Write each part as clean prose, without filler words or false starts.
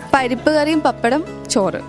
പരിപ്പ് കറിയും പപ്പടം ചോറ്.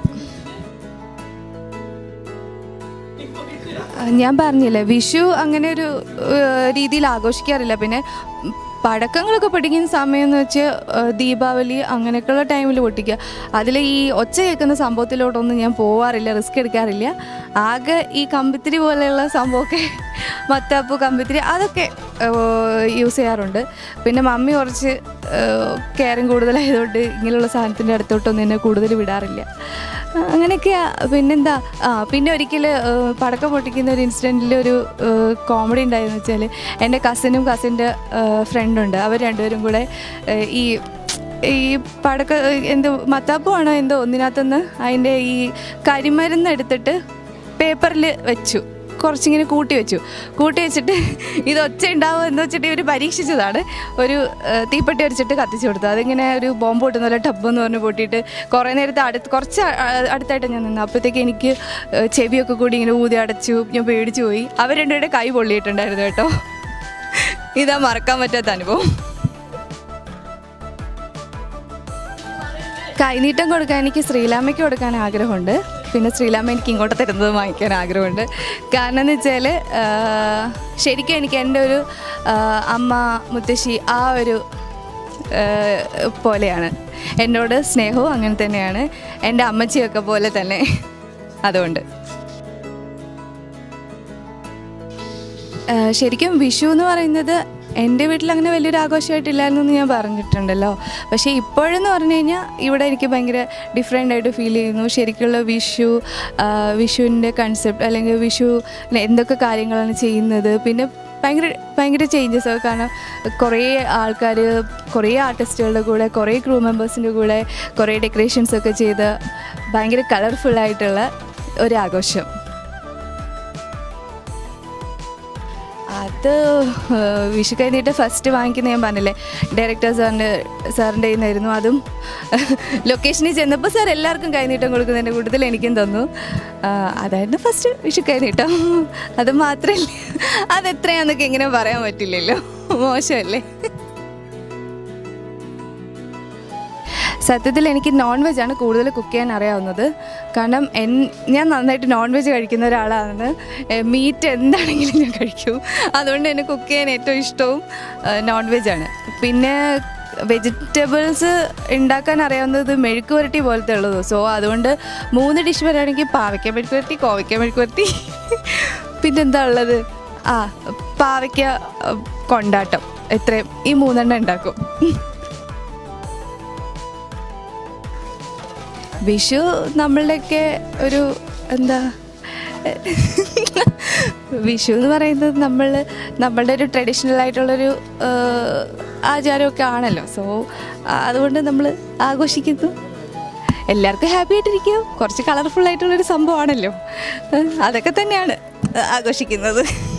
ഞാൻ പറഞ്ഞില്ലേ വിഷു അങ്ങനെ ഒരു രീതിയിൽ ആഘോഷിക്കാറില്ല. പിന്നെ പടക്കങ്ങളൊക്കെ പൊട്ടിക്കുന്ന സമയം എന്ന് വെച്ച് ദീപാവലി അങ്ങനെയൊക്കെയുള്ള ടൈമിൽ പൊട്ടിക്കുക. അതിൽ ഈ ഒച്ച കേൾക്കുന്ന സംഭവത്തിലോട്ടൊന്നും ഞാൻ പോവാറില്ല, റിസ്ക് എടുക്കാറില്ല. ആകെ ഈ കമ്പിത്തിരി പോലെയുള്ള സംഭവമൊക്കെ മത്താപ്പൂ കമ്പിത്തിരി അതൊക്കെ യൂസ് ചെയ്യാറുണ്ട്. പിന്നെ മമ്മി കുറച്ച് കെയറിങ് കൂടുതലായതുകൊണ്ട് ഇങ്ങനെയുള്ള സാധനത്തിൻ്റെ അടുത്തോട്ടൊന്നും എന്നെ കൂടുതൽ വിടാറില്ല. അങ്ങനെയൊക്കെയാ. പിന്നെന്താ, പിന്നെ ഒരിക്കൽ പടക്കം പൊട്ടിക്കുന്ന ഒരു ഇൻസിഡൻറ്റിൽ ഒരു കോമഡി ഉണ്ടായെന്ന് വെച്ചാൽ എൻ്റെ കസിനും കസിൻ്റെ ഫ്രണ്ടുണ്ട്. അവർ രണ്ടുപേരും കൂടെ ഈ പടക്ക എന്തോ മത്താപ്പൂ ആണോ എന്തോ ഒന്നിനകത്തുനിന്ന് അതിൻ്റെ ഈ കരിമരുന്ന് എടുത്തിട്ട് പേപ്പറിൽ വെച്ചു, കുറച്ചിങ്ങനെ കൂട്ടി വെച്ചിട്ട് ഇത് ഒച്ച ഉണ്ടാവും എന്ന് വെച്ചിട്ട് ഇവർ പരീക്ഷിച്ചതാണ്. ഒരു തീപ്പെട്ടി വരച്ചിട്ട് കത്തിച്ചു കൊടുത്തു. അതിങ്ങനെ ഒരു ബോംബ് പൊട്ടുന്ന പോലെ ടബ്ബെന്ന് പറഞ്ഞ് പൊട്ടിയിട്ട് കുറേ നേരത്തെ കുറച്ച് അടുത്തായിട്ട് ഞാൻ നിന്നു. അപ്പോഴത്തേക്ക് എനിക്ക് ചെവിയൊക്കെ കൂടി ഇങ്ങനെ ഊതി അടച്ചു. ഞാൻ പേടിച്ചു പോയി. അവർ രണ്ടുപേരുടെ കൈ പൊള്ളിയിട്ടുണ്ടായിരുന്നു കേട്ടോ. ഇതാ മറക്കാൻ പറ്റാത്ത അനുഭവം. കൈനീട്ടം കൊടുക്കാൻ എനിക്ക് ശ്രീലാമ്മയ്ക്ക് കൊടുക്കാൻ ആഗ്രഹമുണ്ട്. പിന്നെ ശ്രീലാമ്മ എനിക്ക് ഇങ്ങോട്ട് തരുന്നത് വാങ്ങിക്കാൻ ആഗ്രഹമുണ്ട്. കാരണം എന്ന് വെച്ചാൽ ശരിക്കും എനിക്ക് എൻ്റെ ഒരു അമ്മ മുത്തശ്ശി ആ ഒരു പോലെയാണ്. എന്നോട് സ്നേഹവും അങ്ങനെ തന്നെയാണ്, എൻ്റെ അമ്മച്ചിയൊക്കെ പോലെ തന്നെ. അതുകൊണ്ട് ശരിക്കും വിഷു എന്ന് പറയുന്നത് എൻ്റെ വീട്ടിൽ അങ്ങനെ വലിയൊരു ആഘോഷമായിട്ടില്ലായിരുന്നു ഞാൻ പറഞ്ഞിട്ടുണ്ടല്ലോ. പക്ഷേ ഇപ്പോഴെന്ന് പറഞ്ഞു കഴിഞ്ഞാൽ ഇവിടെ എനിക്ക് ഭയങ്കര ഡിഫറെൻ്റ് ആയിട്ട് ഫീൽ ചെയ്യുന്നു. ശരിക്കുള്ള വിഷുവിൻ്റെ കൺസെപ്റ്റ് അല്ലെങ്കിൽ വിഷു എന്തൊക്കെ കാര്യങ്ങളാണ് ചെയ്യുന്നത്, പിന്നെ ഭയങ്കര ചേഞ്ചസ് ഒക്കെ. കാരണം കുറേ ആൾക്കാർ, കുറേ ആർട്ടിസ്റ്റുകളുടെ കൂടെ, കുറേ ക്രൂ മെമ്പേഴ്സിൻ്റെ കൂടെ കുറേ ഡെക്കറേഷൻസൊക്കെ ചെയ്ത് ഭയങ്കര കളർഫുള്ളായിട്ടുള്ള ഒരാഘോഷം. അത് വിഷുക്കൈനീട്ടം ഫസ്റ്റ് വാങ്ങിക്കുന്ന ഞാൻ പറഞ്ഞില്ലേ, ഡയറക്ടർ സാറിൻ്റെ കയ്യിൽ നിന്നായിരുന്നു. അതും ലൊക്കേഷനിൽ ചെന്നപ്പോൾ സാർ എല്ലാവർക്കും കൈനീട്ടം കൊടുക്കുന്നതിൻ്റെ കൂട്ടത്തിൽ എനിക്കും തന്നു. അതായിരുന്നു ഫസ്റ്റ് വിഷുക്കൈനീട്ടം. അത് മാത്രമല്ല, അതെത്രയാണെന്നൊക്കെ എങ്ങനെ പറയാൻ പറ്റില്ലല്ലോ, മോശമല്ലേ. സത്യത്തിൽ എനിക്ക് നോൺ വെജാണ് കൂടുതൽ കുക്ക് ചെയ്യാൻ അറിയാവുന്നത്. കാരണം ഞാൻ നന്നായിട്ട് നോൺ വെജ് കഴിക്കുന്ന ഒരാളാണ്. മീറ്റ് എന്താണെങ്കിലും ഞാൻ കഴിക്കും. അതുകൊണ്ട് തന്നെ കുക്ക് ചെയ്യാൻ ഏറ്റവും ഇഷ്ടവും നോൺ വെജാണ്. പിന്നെ വെജിറ്റബിൾസ് ഉണ്ടാക്കാൻ അറിയാവുന്നത് മെഴുക്ക് പുരട്ടി പോലത്തെ ഉള്ളത്. സോ അതുകൊണ്ട് 3 ഡിഷ് വരാണെങ്കിൽ പാവയ്ക്ക മെഴുക്ക് പുരട്ടി, കോവയ്ക്ക മെഴുക്ക് പുരട്ടി, പിന്നെന്താ ഉള്ളത്, പാവയ്ക്ക കൊണ്ടാട്ടം, എത്രയും ഈ 3 എണ്ണം ഉണ്ടാക്കും. വിഷു നമ്മളുടെയൊക്കെ ഒരു എന്താ, വിഷു എന്ന് പറയുന്നത് നമ്മളുടെ ഒരു ട്രഡീഷണൽ ആയിട്ടുള്ളൊരു ആചാരമൊക്കെ ആണല്ലോ. സോ അതുകൊണ്ട് നമ്മൾ ആഘോഷിക്കുന്നു. എല്ലാവർക്കും ഹാപ്പി ആയിട്ടിരിക്കുക. കുറച്ച് കളർഫുള്ളായിട്ടുള്ളൊരു സംഭവമാണല്ലോ, അതൊക്കെ തന്നെയാണ് ആഘോഷിക്കുന്നത്.